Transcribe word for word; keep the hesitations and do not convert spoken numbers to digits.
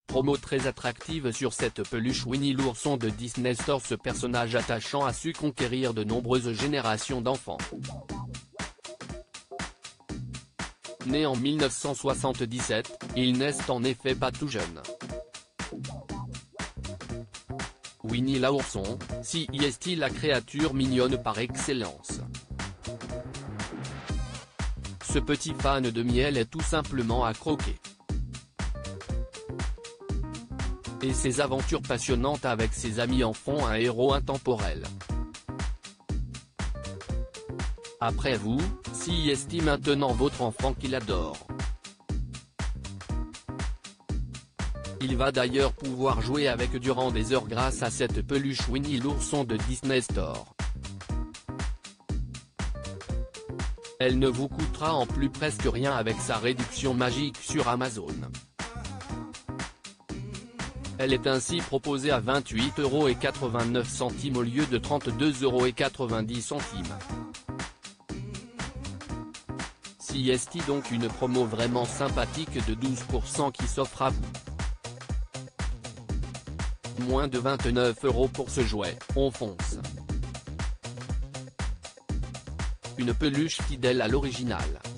Promo très attractive sur cette peluche Winnie l'ourson de Disney Store. Ce personnage attachant a su conquérir de nombreuses générations d'enfants. Né en mille neuf cent soixante-dix-sept, il n'est en effet pas tout jeune. Winnie l'ourson, si est la créature mignonne par excellence. Ce petit fan de miel est tout simplement à croquer. Et ses aventures passionnantes avec ses amis en font un héros intemporel. Après vous, si est maintenant votre enfant qu'il adore. Il va d'ailleurs pouvoir jouer avec durant des heures grâce à cette peluche Winnie l'ourson de Disney Store. Elle ne vous coûtera en plus presque rien avec sa réduction magique sur Amazon. Elle est ainsi proposée à vingt-huit euros quatre-vingt-neuf au lieu de trente-deux euros quatre-vingt-dix. Si est donc une promo vraiment sympathique de douze pour cent qui s'offre à vous. Moins de vingt-neuf euros pour ce jouet, on fonce. Une peluche fidèle à l'original.